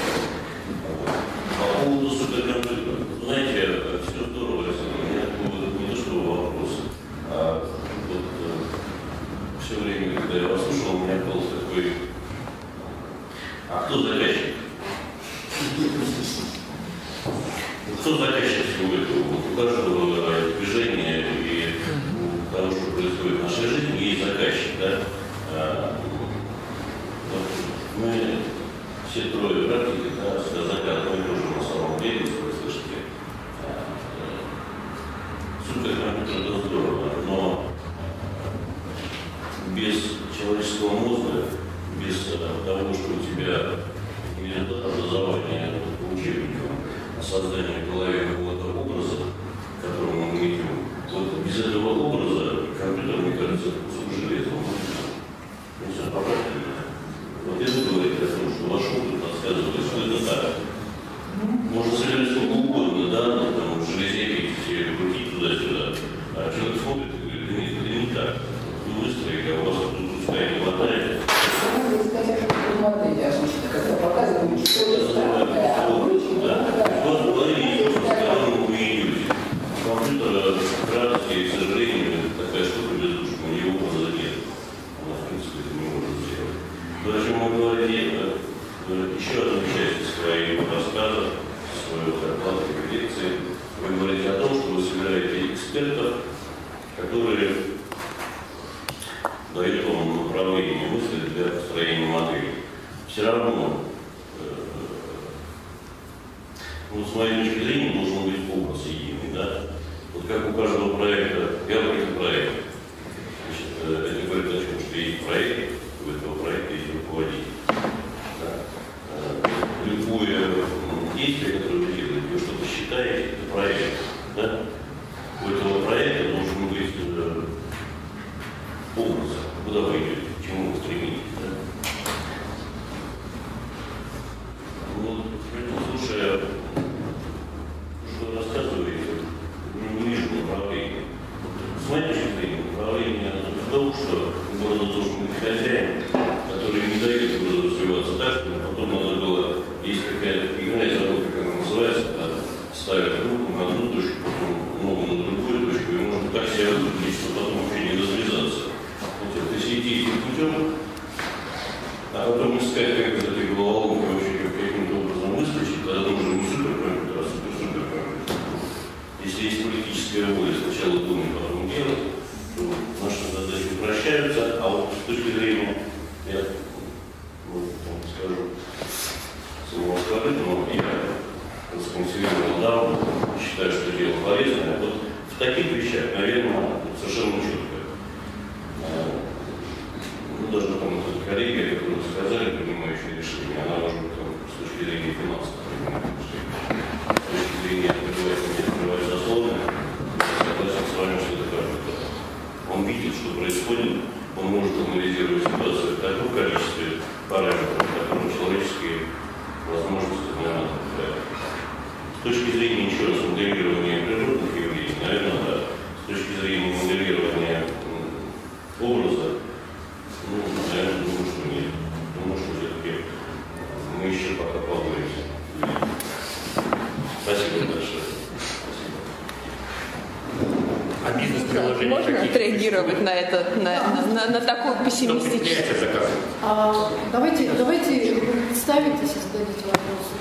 [SPEAKER 10] По поводу суперкомпьютера. Знаете, все здорово, у меня не то что вопрос, а вот все время, когда я вас слушал, у меня был такой: а кто заказчик? Кто заказчик всего этого? У каждого движения и у того, что происходит в нашей жизни, есть заказчик, да? Мы все трое практики, да, сказали одно и то же на самом деле, если вы слышите. Суперкомпьютер — это здорово, но без человеческого мозга, без того, что у тебя результат образования по учебникам, создание в голове какого-то образа, к которому мы идем, вот без этого образа компьютер, мне кажется, кусок железа. Не все, поправьте меня. Вот это говорит о том, что ваш опыт подсказывает, что это так. Можно собирать сколько угодно, да, там железяки все крутить туда-сюда, а человек смотрит и говорит: да нет, это не так. Вы выстроили, а у вас тут пускай не хватает.
[SPEAKER 8] Когда показывают, что это странное, а
[SPEAKER 10] вот говорили, что сторону мы идете. Компьютер краткий, к сожалению, такая штука бездушная, у него образа нет. Она, в принципе, это не может сделать. То, о чем мы говорили, это еще одна часть своего рассказа, своего доклада, лекции. Вы говорите о том, что вы собираете экспертов, которые дают вам направление мысли для построения модели. Все равно, ну, с моей точки зрения, должен быть образ единый, да? Вот как у каждого проекта, я говорю о проекте. Значит, это говорит о чем, что есть проект, у этого проекта есть руководитель. Да? Любое действие, которое вы делаете, вы что-то считаете, это проект. Да? У этого проекта должен быть образ, куда вы идете, к чему вы стремитесь. Да? Вот, слушая, что вы рассказываете, не вижу направления. С моей точки зрения, направление в том, что городу должен быть хозяин, который не дает городу развиваться так, что потом надо было, есть какая-то игра, я забыл, как она называется, ставят руку на одну точку, потом ногу на другую точку, и можно так себя выглядеть, что потом вообще не развязаться. Вот это идти этим путем, а потом искать, как из этой головоломки вообще каким-то образом выскочить, тогда нужно не суперкомпьютер, а суперкомпьютер. Если есть политическая воля, сначала думать, потом делать, то наши задачи упрощаются, а вот с точки зрения, я скажу, своего скажу, но я сконсервировал давно, считаю, что дело полезное. Вот в таких вещах, наверное, совершенно четко. Ну, даже там коллеги, которые сказали, принимающие решения, она может быть с точки зрения финансов принимать решения. С точки зрения открывать заслоны, согласен с вами, что это кажется. Он видит, что происходит, он может анализировать ситуацию в таком количестве параметров, в котором человеческие возможности для нас хватает. С точки зрения, еще раз, моделирования природных явлений, наверное, да. С точки зрения моделирования образа, ну, наверное, думаю, что нет. Думаю, что все-таки мы еще пока поборемся. Спасибо большое.
[SPEAKER 1] А бизнес-приложение
[SPEAKER 7] можно отреагировать на это, на такую пессимистичную?
[SPEAKER 3] Давайте ставитесь и зададите вопросы.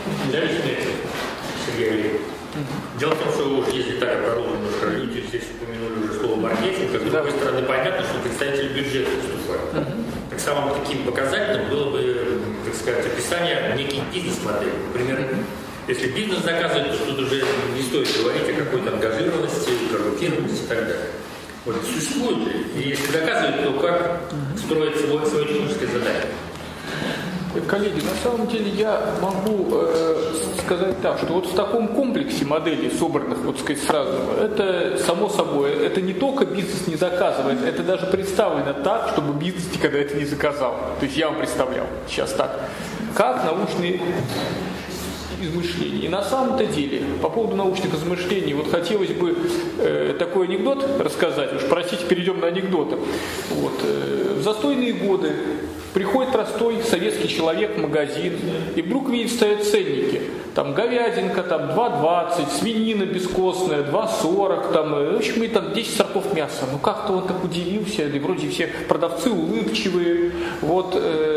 [SPEAKER 1] Дело в том, что уж если так оборудованы немножко люди, здесь упомянули уже слово маркетинг, с другой стороны понятно, что представители бюджета выступают. Так самым таким показательным было бы, так сказать, описание неких бизнес-моделей. Например, если бизнес заказывает, то тут уже не стоит говорить о какой-то ангажированности, коррумпированности и так далее. Вот существует ли? И если заказывают, то как строить свое техническое задание?
[SPEAKER 2] Коллеги, на самом деле я могу сказать так, что вот в таком комплексе моделей, собранных, вот сказать, сразу, это само собой, это не только бизнес не заказывает, это даже представлено так, чтобы бизнес никогда это не заказал. То есть я вам представлял сейчас так, как научные измышлений. И на самом-то деле, по поводу научных измышлений, вот хотелось бы такой анекдот рассказать, уж простите, перейдем на анекдоты. Вот, в застойные годы приходит простой советский человек в магазин, и вдруг видит, стоят ценники. Там говядинка, там 2,20, свинина бескостная, 2,40, там, в общем, и там 10 сортов мяса. Ну как-то он так удивился, и вроде все продавцы улыбчивые, вот,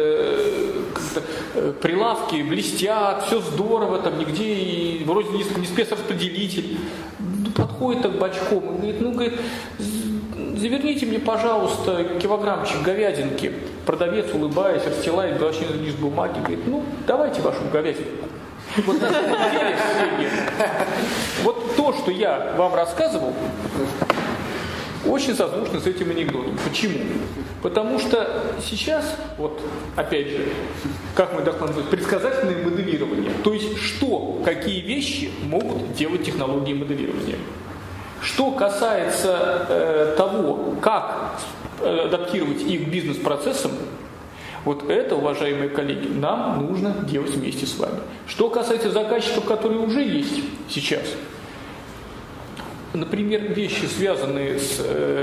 [SPEAKER 2] прилавки блестят, все здорово, там нигде, и вроде не спецраспределитель. Подходит так бочком и говорит, заверните мне, пожалуйста, килограммчик говядинки. Продавец, улыбаясь, расстилает лист бумаги, говорит, давайте вашу говядинку. Вот на самом деле, коллеги, вот то, что я вам рассказывал, очень созвучно с этим анекдотом. Почему? Потому что сейчас, вот опять же, как мы должны назвать, предсказательное моделирование. То есть, какие вещи могут делать технологии моделирования. Что касается того, как адаптировать их к бизнес-процессам, вот это, уважаемые коллеги, нам нужно делать вместе с вами. Что касается заказчиков, которые уже есть сейчас, например, вещи, связанные с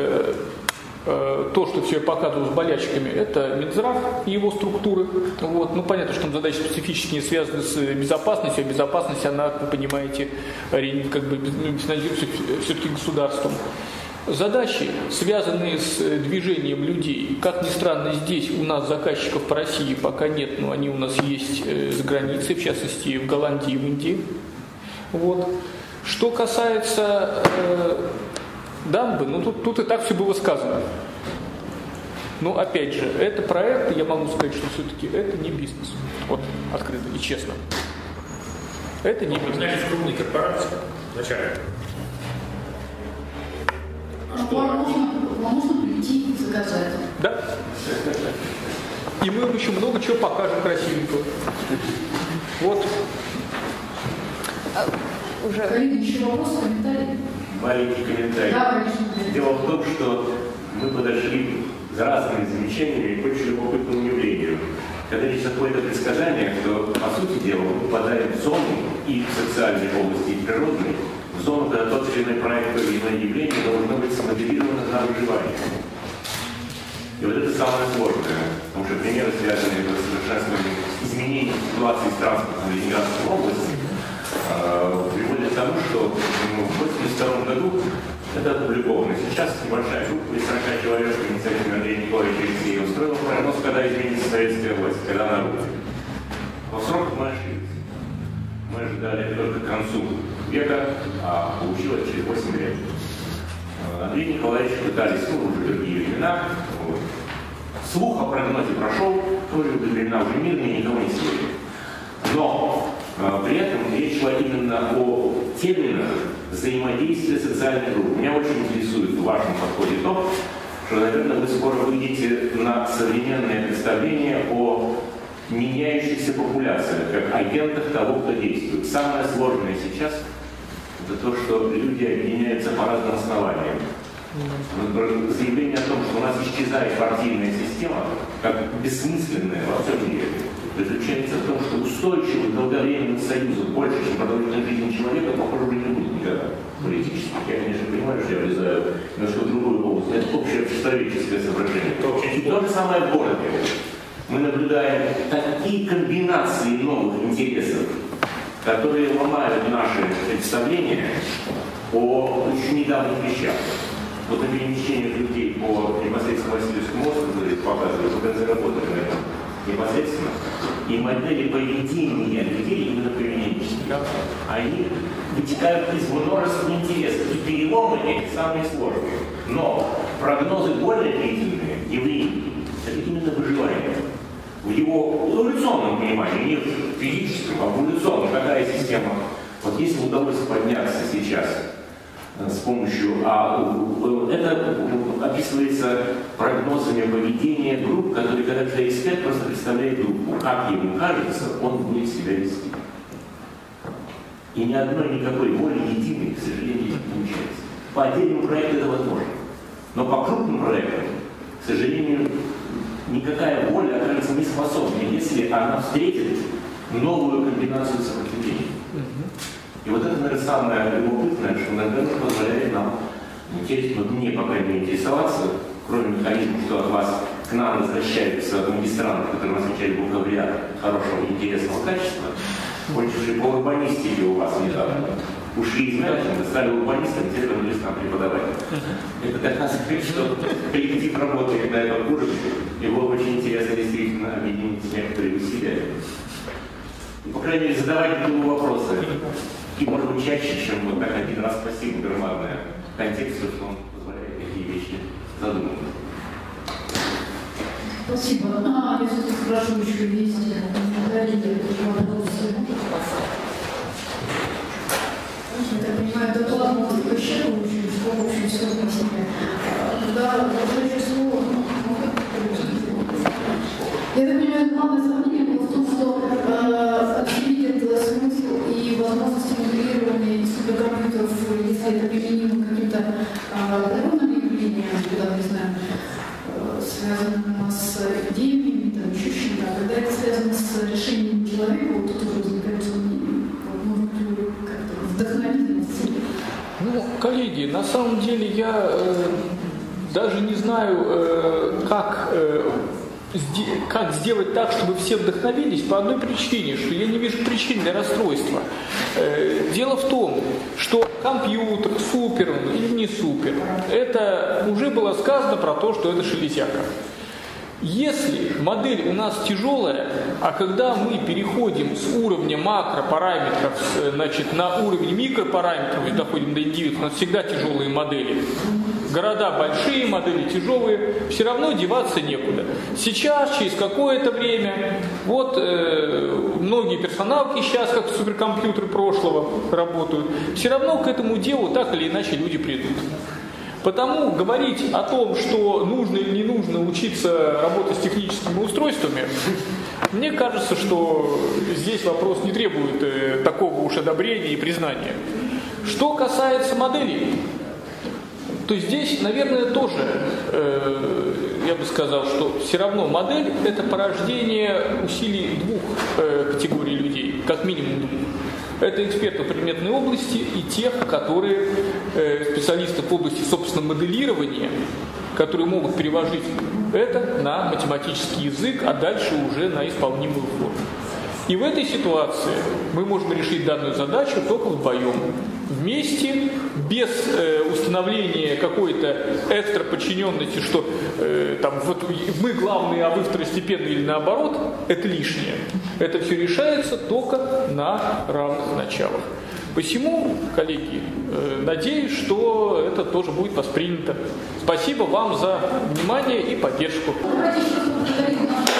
[SPEAKER 2] то, что все я показывал с болячками, это Минздрав и его структуры. Вот. Ну, понятно, что там задачи специфические, связаны с безопасностью, а безопасность, она, вы понимаете, как бы финансируется все-таки государством. Задачи, связанные с движением людей, как ни странно, здесь у нас заказчиков по России пока нет, но они у нас есть за границей, в частности в Голландии и в Индии. Вот. Что касается дамбы, тут и так все было сказано. Но опять же, это проект, я могу сказать, что все-таки это не бизнес. Вот, открыто и честно. Это не бизнес.
[SPEAKER 1] Значит, крупные корпорации вначале.
[SPEAKER 3] Вам нужно прийти и заказать.
[SPEAKER 2] Да. И мы вам еще много чего покажем красивенького. Вот.
[SPEAKER 3] Уже. Коллеги, еще вопросы, комментарии?
[SPEAKER 11] Маленький комментарий.
[SPEAKER 3] Да, конечно.
[SPEAKER 11] Дело в том, что мы подошли с разными замечаниями к очень любопытному явлению. Когда речь заходит о предсказаниях, то, по сути дела, мы попадаем в зону и в социальной области, и в природной, в зону, когда тот или иной проект или иное явление должно быть смоделировано на выживание. И вот это самое сложное, потому что примеры, связанные с совершенствованием изменений ситуации с транспортом в Ленинградской области, приводит к тому, что в 1982 году это опубликовано. Сейчас небольшая группа из 40 человек по инициативе Андрея Николаевича Алексеева устроила прогноз, когда изменится советская власть, когда она рухнет. Но в сроках мы ошиблись. Мы ожидали только к концу века, а получилось через 8 лет. Андрей Николаевич пытались, уже другие времена. Вот. Слух о прогнозе прошел, тоже времена уже мирные, никого не сегодня. Но при этом речь шла именно о терминах взаимодействия социальных групп. Меня очень интересует в вашем подходе то, что, наверное, вы скоро выйдете на современное представление о меняющихся популяциях, как агентах того, кто действует. Самое сложное сейчас – это то, что люди объединяются по разным основаниям. Заявление о том, что у нас исчезает партийная система, как бессмысленная во всем мире, заключается в том, что устойчивых долговременных союзов больше, чем продолжительной жизни человека, похоже, уже не будет никогда. Политически. Я, конечно, понимаю, что я влезаю немножко в другую область. Это общее общечеловеческое соображение. То же самое в городе. Мы наблюдаем такие комбинации новых интересов, которые ломают наши представления о очень недавних вещах. Вот на перемещениях людей по непосредственно Васильевскому острову показывают, что ГНЗ работали на этом непосредственно. И модели поведения людей именно поведенческие, они вытекают из множества интересов. И переломы эти самые сложные. Но прогнозы более длительные, еврейские, это именно выживание. В его эволюционном понимании, не в физическом, а в эволюционном, какая система. Вот если удалось подняться сейчас с помощью, это описывается прогнозами поведения групп, которые, когда эксперт просто представляет группу, как ему кажется, он будет себя вести. И ни одной никакой воли единой, к сожалению, не получается. По отдельному проекту это возможно. Но по крупным проектам, к сожалению, никакая воля окажется не способна, если она встретит новую комбинацию сопротивления. И вот это, наверное, самое любопытное, что, наверное, позволяет нам, мне, по крайней мере, интересоваться, кроме механизма, что от вас к нам возвращаются магистранты, которые нас отвечали бакалавриат хорошего и интересного качества, кончившие по урбанистике у вас недавно. Ушли из менеджмента, стали урбанистами, теперь вернулись нам преподавать. Это как раз говорит, что коллектив работает на этом уровне, и было бы очень интересно действительно объединить некоторые усилия. И, по крайней мере, задавать друг другу вопросы. И, может быть, чаще, чем вот так один раз спасибо громадное контексту, что он позволяет такие вещи задумывать.
[SPEAKER 3] Спасибо. Я все-таки спрашиваю еще есть комментарии, вопросы. Я так понимаю, доклад может быть исчерпывающий, в общем, все объяснили. Когда следующее слово, я так понимаю, главное сомнение было в том, что отделить смысл и возможности моделирования суперкомпьютеров, если это применимо к каким-то природным явлениям, куда мы знаем, связанным с эпидемиями, там, еще чем-то, когда это связано с решением человека, вот тут уже возникает сомнение. Может быть, как-то вдохновительность.
[SPEAKER 2] Ну, коллеги, на самом деле я даже не знаю, как сделать так, чтобы все вдохновились, по одной причине, что я не вижу причин для расстройства. Дело в том, что компьютер, супер он или не супер, это уже было сказано про то, что это железяка. Если модель у нас тяжелая, а когда мы переходим с уровня макропараметров, значит, на уровень микропараметров и доходим до индивидуума, у нас всегда тяжелые модели. Города большие, модели тяжелые, все равно деваться некуда. Сейчас, через какое-то время, вот многие персоналки сейчас, как суперкомпьютеры прошлого, работают, все равно к этому делу так или иначе люди придут. Потому говорить о том, что нужно или не нужно учиться работать с техническими устройствами, мне кажется, что здесь вопрос не требует такого уж одобрения и признания. Что касается моделей, то здесь, наверное, тоже, я бы сказал, что все равно модель – это порождение усилий двух категорий людей, как минимум двух. Это эксперты в предметной области и тех, которые специалисты в области, собственно, моделирования, которые могут переложить это на математический язык, а дальше уже на исполнимую форму. И в этой ситуации мы можем решить данную задачу только вдвоем. Вместе, без установления какой-то экстра подчиненности, что там, вот мы главные, а вы второстепенные или наоборот, это лишнее. Это все решается только на равных началах. Посему, коллеги, надеюсь, что это тоже будет воспринято. Спасибо вам за внимание и поддержку.